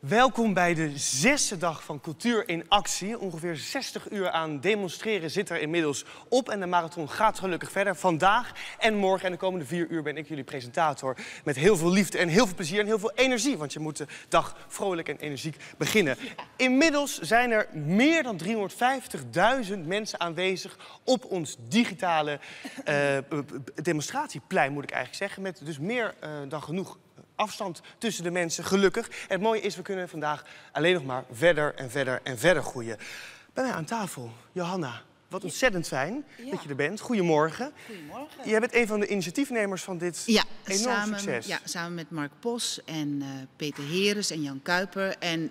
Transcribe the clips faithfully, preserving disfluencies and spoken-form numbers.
Welkom bij de zesde dag van Cultuur in Actie. Ongeveer zestig uur aan demonstreren zit er inmiddels op. En de marathon gaat gelukkig verder. Vandaag en morgen en de komende vier uur ben ik jullie presentator. Met heel veel liefde en heel veel plezier en heel veel energie. Want je moet de dag vrolijk en energiek beginnen. Inmiddels zijn er meer dan driehonderdvijftigduizend mensen aanwezig op ons digitale uh, demonstratieplein, moet ik eigenlijk zeggen. Met dus meer uh, dan genoeg afstand tussen de mensen, gelukkig. En het mooie is, we kunnen vandaag alleen nog maar verder en verder en verder groeien. Bij mij aan tafel, Johanna. Wat ontzettend fijn ja. dat je er bent. Goedemorgen. Goedemorgen. Jij bent een van de initiatiefnemers van dit ja, enorm samen, succes. Ja, samen met Mark Pos en uh, Peter Heres en Jan Kuiper en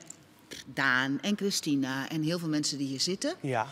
Daan en Christina en heel veel mensen die hier zitten. Ja.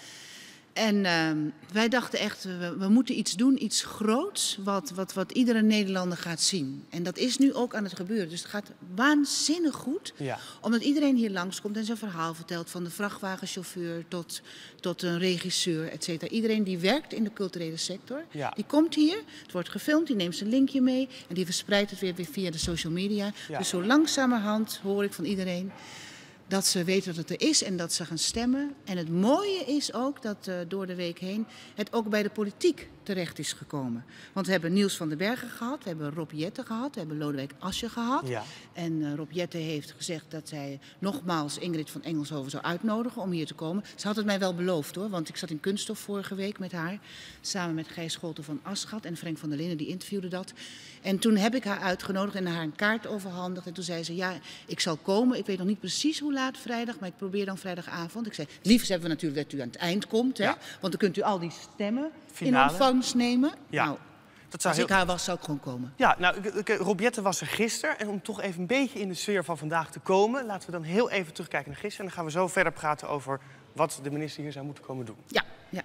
En uh, wij dachten echt, we, we moeten iets doen, iets groots, wat, wat, wat iedere Nederlander gaat zien. En dat is nu ook aan het gebeuren. Dus het gaat waanzinnig goed, ja. omdat iedereen hier langskomt en zijn verhaal vertelt. Van de vrachtwagenchauffeur tot, tot een regisseur, et cetera. Iedereen die werkt in de culturele sector, ja. die komt hier. Het wordt gefilmd, die neemt zijn linkje mee en die verspreidt het weer, weer via de social media. Ja. Dus zo langzamerhand hoor ik van iedereen dat ze weten dat het er is en dat ze gaan stemmen. En het mooie is ook dat uh, door de week heen het ook bij de politiek terecht is gekomen. Want we hebben Niels van den Bergen gehad, we hebben Rob Jetten gehad, we hebben Lodewijk Asscher gehad. Ja. En uh, Rob Jetten heeft gezegd dat hij nogmaals Ingrid van Engelshoven zou uitnodigen om hier te komen. Ze had het mij wel beloofd hoor, want ik zat in Kunststof vorige week met haar. Samen met Gijs Scholten van Aschat en Frank van der Linden, die interviewde dat. En toen heb ik haar uitgenodigd en haar een kaart overhandigd. En toen zei ze, ja, ik zal komen. Ik weet nog niet precies hoe laat vrijdag, maar ik probeer dan vrijdagavond. Ik zei, het liefst hebben we natuurlijk dat u aan het eind komt, hè? Ja. Want dan kunt u al die stemmen Finale. in ontvangst nemen. Ja. Nou, dat zou als heel... ik haar was, zou ik gewoon komen. Ja, nou, Rob Jetten was er gisteren. En om toch even een beetje in de sfeer van vandaag te komen, laten we dan heel even terugkijken naar gisteren. En dan gaan we zo verder praten over wat de minister hier zou moeten komen doen. Ja, ja.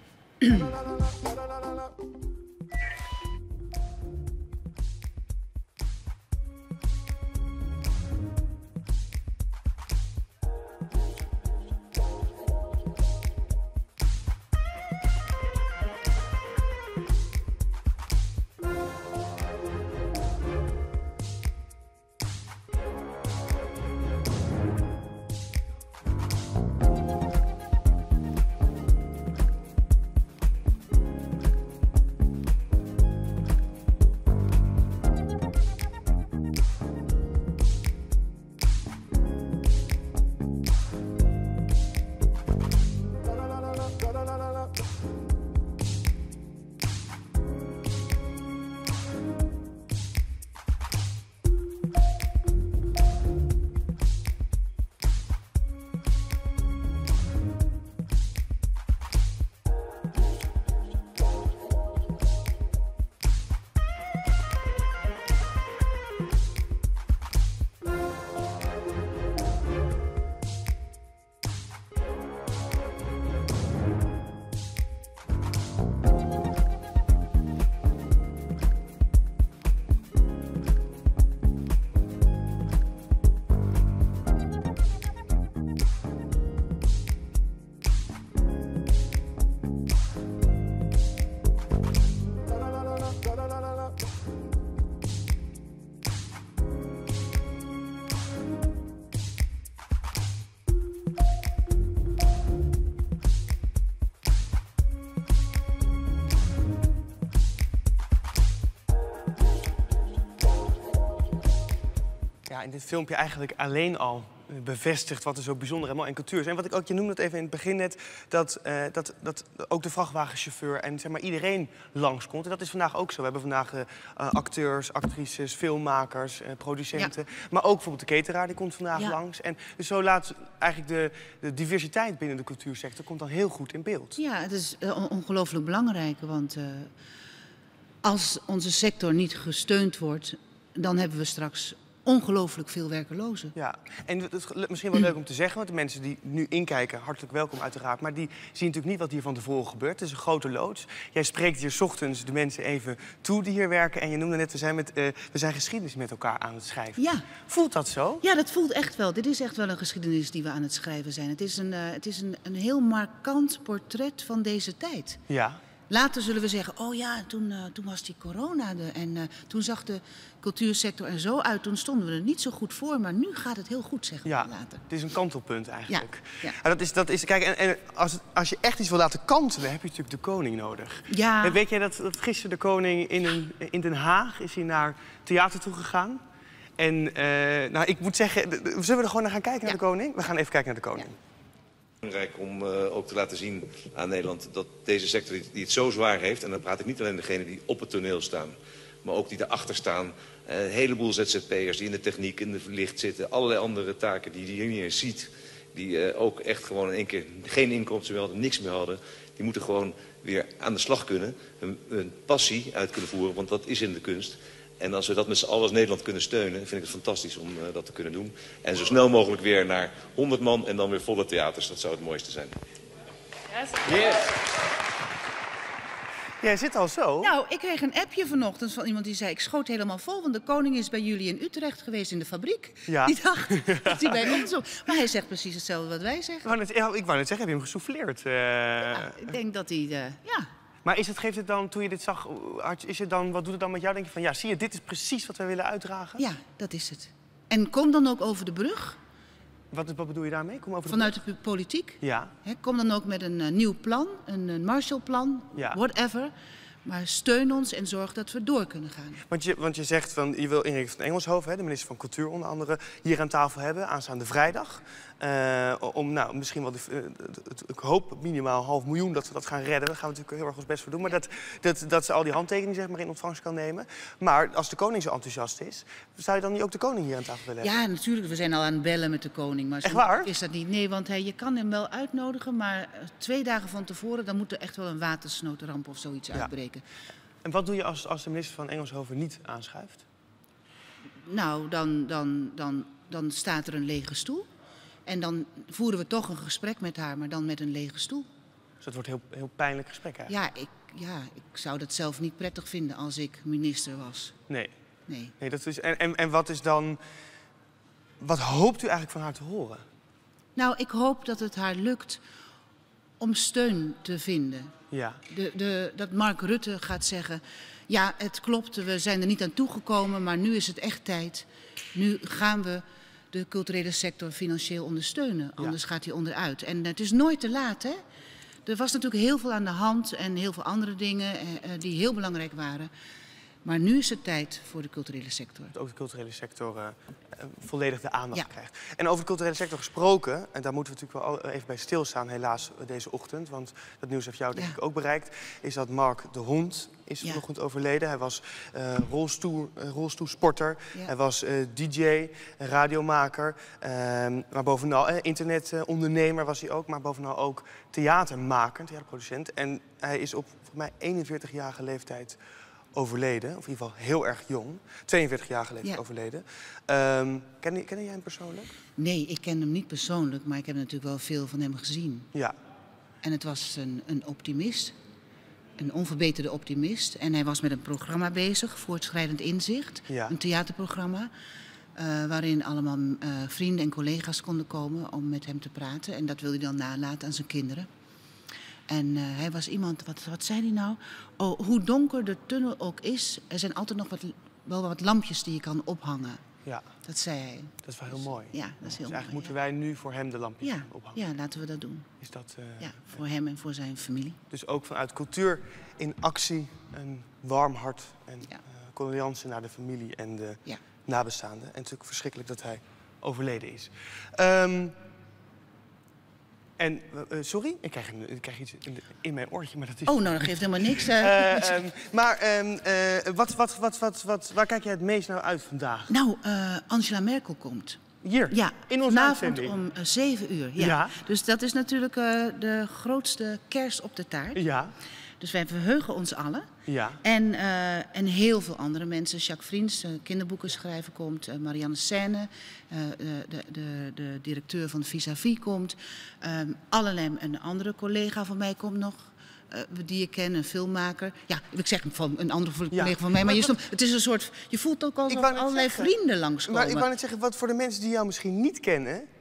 Ja, in dit filmpje eigenlijk alleen al bevestigt wat er zo bijzonder en mooi en cultuur is. En wat ik ook, je noemde het even in het begin net, dat, uh, dat, dat ook de vrachtwagenchauffeur en zeg maar iedereen langskomt. En dat is vandaag ook zo. We hebben vandaag uh, acteurs, actrices, filmmakers, uh, producenten. Ja. Maar ook bijvoorbeeld de cateraar, die komt vandaag ja. langs. En dus zo laat eigenlijk de, de diversiteit binnen de cultuursector komt dan heel goed in beeld. Ja, het is uh, ongelooflijk belangrijk, want uh, als onze sector niet gesteund wordt, dan hebben we straks ongelooflijk veel werkelozen. Ja, en het is misschien wel leuk om te zeggen, want de mensen die nu inkijken, hartelijk welkom uiteraard, maar die zien natuurlijk niet wat hier van tevoren gebeurt. Het is een grote loods. Jij spreekt hier 's ochtends de mensen even toe die hier werken en je noemde net, we zijn, met, uh, we zijn geschiedenis met elkaar aan het schrijven. Ja. Voelt dat zo? Ja, dat voelt echt wel. Dit is echt wel een geschiedenis die we aan het schrijven zijn. Het is een, uh, het is een, een heel markant portret van deze tijd. Ja. Later zullen we zeggen, oh ja, toen, uh, toen was die corona er en uh, toen zag de cultuursector er zo uit. Toen stonden we er niet zo goed voor, maar nu gaat het heel goed, zeggen ja, we later. Het is een kantelpunt eigenlijk. Ja, ja. En dat is, dat is, kijk, en, en als, als je echt iets wil laten kantelen, heb je natuurlijk de koning nodig. Ja. Weet jij dat, dat gisteren de koning in, een, in Den Haag is hij naar theater toe gegaan? En uh, nou, ik moet zeggen, zullen we er gewoon naar gaan kijken naar ja. de koning? We gaan even kijken naar de koning. Ja. Belangrijk om uh, ook te laten zien aan Nederland dat deze sector die, die het zo zwaar heeft... en dan praat ik niet alleen degenen die op het toneel staan... maar ook die daarachter staan. Uh, een heleboel Z Z P'ers die in de techniek, in de licht zitten... allerlei andere taken die je hier niet eens ziet... die uh, ook echt gewoon in één keer geen inkomsten meer hadden, niks meer hadden... die moeten gewoon weer aan de slag kunnen, hun, hun passie uit kunnen voeren... want dat is in de kunst... En als we dat met z'n allen als Nederland kunnen steunen, vind ik het fantastisch om uh, dat te kunnen doen. En zo snel mogelijk weer naar honderd man en dan weer volle theaters. Dat zou het mooiste zijn. Yes. Jij zit al zo. Nou, ik kreeg een appje vanochtend van iemand die zei... ik schoot helemaal vol, want de koning is bij jullie in Utrecht geweest in de fabriek. Ja. Die dacht dat hij bij ons was. Maar hij zegt precies hetzelfde wat wij zeggen. Ik wou net, ik wou net zeggen, heb je hem gesouffleerd? Uh... Ja, ik denk dat hij... Uh, ja. Maar is het, geeft het dan, toen je dit zag, is het dan, wat doet het dan met jou? Denk je van, ja, zie je, dit is precies wat wij willen uitdragen? Ja, dat is het. En kom dan ook over de brug. Wat, wat bedoel je daarmee? Kom over de Vanuit brug? de politiek. Ja. He, kom dan ook met een uh, nieuw plan, een, een Marshallplan, ja. whatever. Maar steun ons en zorg dat we door kunnen gaan. Want je, want je zegt, van, je wil Erik van Engelshoven, hè, de minister van Cultuur onder andere... hier aan tafel hebben, aanstaande vrijdag. Uh, om nou, misschien wel, de, uh, ik hoop minimaal een half miljoen dat we dat gaan redden. Daar gaan we natuurlijk heel erg ons best voor doen. Maar dat, dat, dat ze al die handtekeningen zeg maar, in ontvangst kan nemen. Maar als de koning zo enthousiast is, zou je dan niet ook de koning hier aan tafel willen hebben? Ja, natuurlijk. We zijn al aan het bellen met de koning. Maar echt waar? Is dat niet? Nee, want hey, je kan hem wel uitnodigen. Maar twee dagen van tevoren, dan moet er echt wel een watersnoodramp of zoiets ja. uitbreken. En wat doe je als, als de minister van Engelshoven niet aanschuift? Nou, dan, dan, dan, dan staat er een lege stoel. En dan voeren we toch een gesprek met haar, maar dan met een lege stoel. Dus dat wordt een heel, heel pijnlijk gesprek eigenlijk? Ja ik, ja, ik zou dat zelf niet prettig vinden als ik minister was. Nee. Nee. nee dat is, en, en, en wat is dan... Wat hoopt u eigenlijk van haar te horen? Nou, ik hoop dat het haar lukt om steun te vinden. Ja. De, de, dat Mark Rutte gaat zeggen... Ja, het klopt, we zijn er niet aan toegekomen, maar nu is het echt tijd. Nu gaan we de culturele sector financieel ondersteunen. Anders ja. gaat hij onderuit. En het is nooit te laat, hè? Er was natuurlijk heel veel aan de hand en heel veel andere dingen eh, die heel belangrijk waren. Maar nu is het tijd voor de culturele sector. Dat ook de culturele sector uh, volledig de aandacht ja. krijgt. En over de culturele sector gesproken, en daar moeten we natuurlijk wel even bij stilstaan helaas deze ochtend, want dat nieuws heeft jou denk ja. ik ook bereikt, is dat Mark de Hond is ja. vanochtend overleden. Hij was uh, rolstoel, uh, rolstoelsporter, ja. hij was uh, D J, radiomaker, uh, maar bovenal uh, internetondernemer was hij ook, maar bovenal ook theatermaker, theaterproducent. En hij is op volgens mij eenenveertigjarige leeftijd overleden, of in ieder geval heel erg jong. tweeënveertigjarige leeftijd ja. overleden. Um, ken, ken jij hem persoonlijk? Nee, ik ken hem niet persoonlijk, maar ik heb natuurlijk wel veel van hem gezien. Ja. En het was een, een optimist, een onverbeterde optimist. En hij was met een programma bezig, Voortschrijdend Inzicht, ja. een theaterprogramma. Uh, waarin allemaal uh, vrienden en collega's konden komen om met hem te praten. En dat wilde hij dan nalaten aan zijn kinderen. En uh, hij was iemand, wat, wat zei hij nou? Oh, hoe donker de tunnel ook is, er zijn altijd nog wat, wel wat lampjes die je kan ophangen. Ja. Dat zei hij. Dat is wel heel mooi. Ja, dat is heel dus eigenlijk mooi, moeten ja. wij nu voor hem de lampjes ja. ophangen. Ja, laten we dat doen. Is dat, uh, ja, voor hem en voor zijn familie. Dus ook vanuit cultuur in actie, een warm hart en ja. uh, condoleantie naar de familie en de ja. nabestaanden. En natuurlijk verschrikkelijk dat hij overleden is. Um, En, uh, sorry, ik krijg, een, ik krijg iets in, de, in mijn oortje, maar dat is... Oh, nou, dat geeft helemaal niks. Uh. Uh, um, maar um, uh, wat, wat, wat, wat, wat, waar kijk jij het meest naar uit vandaag? Nou, uh, Angela Merkel komt. Hier? Ja, in onze vanavond om uh, zeven uur. Ja. ja. Dus dat is natuurlijk uh, de grootste kers op de taart. Ja. Dus wij verheugen ons allen. Ja. En, uh, en heel veel andere mensen. Jacques Vriends, uh, kinderboekenschrijver, komt. Uh, Marianne Scène, uh, de, de, de directeur van Vis-à-vis, komt. Um, allerlei, een andere collega van mij komt nog. Uh, die ik ken, een filmmaker. Ja, ik zeg van een andere collega ja. van mij. Maar, maar je, stond, het is een soort, je voelt ook al allerlei zeggen, vrienden langskomen. Maar ik wou net zeggen, wat voor de mensen die jou misschien niet kennen...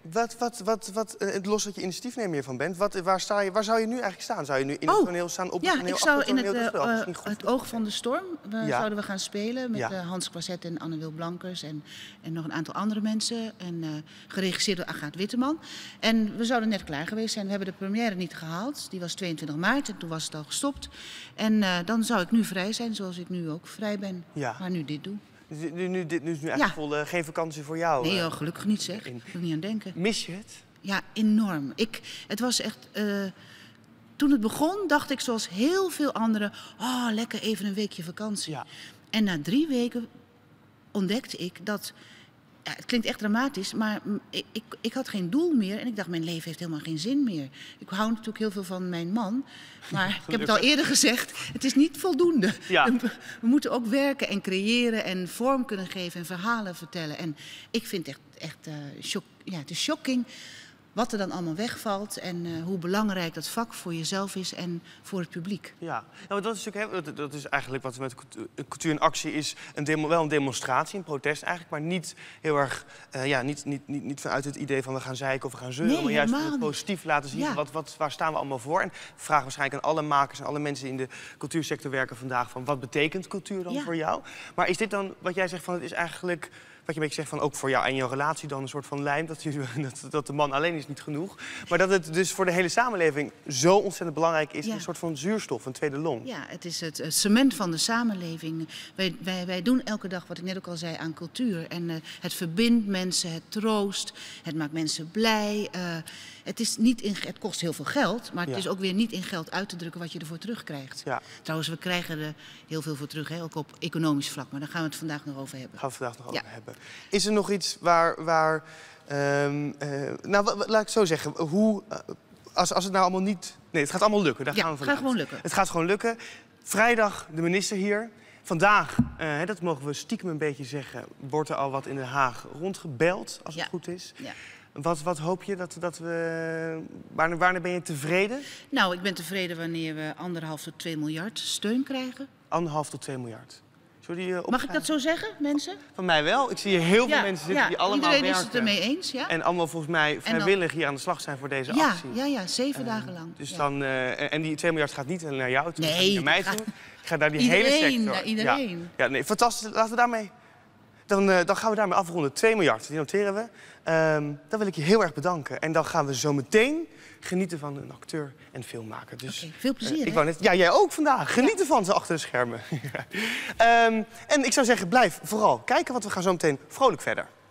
Wat, wat, wat, wat, uh, los dat je initiatiefnemer hiervan bent, wat, waar, sta je, waar zou je nu eigenlijk staan? Zou je nu in het oh, toneel staan, op ja, het toneel, ik zou het in toneel? het, Uh, uh, het Oog van de Storm we, ja. zouden we gaan spelen met ja. uh, Hans Croiset en Anne Wil Blankers en, en nog een aantal andere mensen. En uh, geregisseerd door Agathe Witteman. En we zouden net klaar geweest zijn. We hebben de première niet gehaald. Die was tweeëntwintig maart en toen was het al gestopt. En uh, dan zou ik nu vrij zijn, zoals ik nu ook vrij ben, ja. maar nu dit doe. Dus nu, nu, dit, nu is nu eigenlijk ja. vol, uh, geen vakantie voor jou? Nee, joh, gelukkig niet zeg. Ik wil niet aan denken. Mis je het? Ja, enorm. Ik, het was echt... Uh, toen het begon, dacht ik zoals heel veel anderen... Oh, lekker even een weekje vakantie. Ja. En na drie weken ontdekte ik dat... Ja, het klinkt echt dramatisch, maar ik, ik, ik had geen doel meer. En ik dacht, mijn leven heeft helemaal geen zin meer. Ik hou natuurlijk heel veel van mijn man. Maar ik heb het al eerder gezegd, het is niet voldoende. Ja. We, we moeten ook werken en creëren en vorm kunnen geven en verhalen vertellen. En ik vind het echt, echt uh, shock, ja, het is shocking wat er dan allemaal wegvalt en uh, hoe belangrijk dat vak voor jezelf is en voor het publiek. Ja, nou, dat, is natuurlijk, dat, dat is eigenlijk wat we met Cultuur in Actie is, een demo, wel een demonstratie, een protest eigenlijk, maar niet heel erg, uh, ja, niet, niet, niet, niet vanuit het idee van we gaan zeiken of we gaan zeuren, nee, maar juist het positief laten zien, ja. wat, wat, waar staan we allemaal voor. En vraag waarschijnlijk aan alle makers en alle mensen die in de cultuursector werken vandaag van wat betekent cultuur dan ja. voor jou? Maar is dit dan, wat jij zegt van het is eigenlijk... Wat je een beetje zegt van ook voor jou en jouw relatie dan een soort van lijm. Dat, je, dat, dat de man alleen is niet genoeg. Maar dat het dus voor de hele samenleving zo ontzettend belangrijk is. Ja. Een soort van zuurstof, een tweede long. Ja, het is het, het cement van de samenleving. Wij, wij, wij doen elke dag, wat ik net ook al zei, aan cultuur. En uh, het verbindt mensen, het troost, het maakt mensen blij. Uh, het, is niet in, het kost heel veel geld, maar het ja. is ook weer niet in geld uit te drukken wat je ervoor terugkrijgt. Ja. Trouwens, we krijgen er heel veel voor terug, hè, ook op economisch vlak. Maar daar gaan we het vandaag nog over hebben. Gaan we vandaag nog ja. over hebben. Is er nog iets waar... waar um, uh, nou, laat ik zo zeggen. Hoe, uh, als, als het nou allemaal niet... Nee, het gaat allemaal lukken. Daar ja, gaan we vanuit. Het gaat gewoon lukken. Het gaat gewoon lukken. Vrijdag de minister hier. Vandaag, uh, dat mogen we stiekem een beetje zeggen... wordt er al wat in Den Haag rondgebeld, als het ja. goed is. Ja. Wat, wat hoop je dat, dat we... Wanneer, wanneer ben je tevreden? Nou, ik ben tevreden wanneer we anderhalf tot twee miljard steun krijgen. Anderhalf tot twee miljard. Die, uh, Mag ik dat zo zeggen, mensen? Van mij wel. Ik zie hier heel veel ja, mensen zitten ja, die allemaal iedereen werken. is het ermee eens, ja. En allemaal volgens mij vrijwillig hier aan de slag zijn voor deze ja, actie. Ja, ja, zeven uh, dagen lang. Dus ja. dan, uh, en die twee miljard gaat niet naar jou toe, nee, naar mij toe. Ik ga naar die iedereen, hele sector. Naar iedereen. Ja, ja, nee, fantastisch. Laten we daarmee... Dan, uh, dan gaan we daarmee afronden. twee miljard, die noteren we. Um, dan wil ik je heel erg bedanken. En dan gaan we zo meteen genieten van een acteur en filmmaker. Dus, okay, veel plezier, uh, ik wou net, ja, jij ook vandaag. Genieten ja. van ze achter de schermen. um, en ik zou zeggen, blijf vooral kijken, want we gaan zo meteen vrolijk verder.